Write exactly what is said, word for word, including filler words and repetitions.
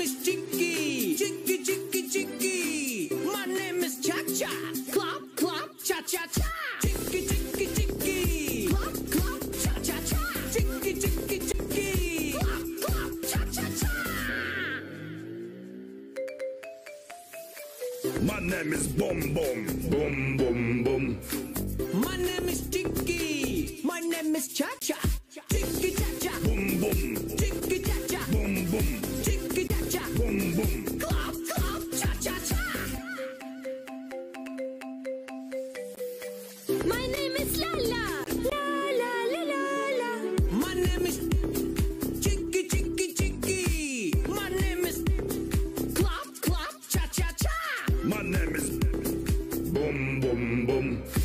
is Chicky. Chicky, Chicky, Chicky. My name is Cha-Cha. Clap, clap, cha-cha-cha. Chicky, Chicky, Chicky. Clap, clap, cha-cha-cha. Chicky, Chicky, Chicky. Clap, clap, cha-cha-cha. My name is Boom Boom. Boom Boom Boom. My name is Chicky. My name is Cha-Cha. Chicky, Cha-Cha. Boom Boom. Chicky, Cha-Cha. Boom Boom. Chicky, Cha-Cha. Boom Boom. Clap, clap, cha-cha-cha. My name is Lala. La la la la la. My name is Chicky, Chicky, Chicky. My name is Clap, clap, cha-cha-cha. My name is Boom Boom Boom.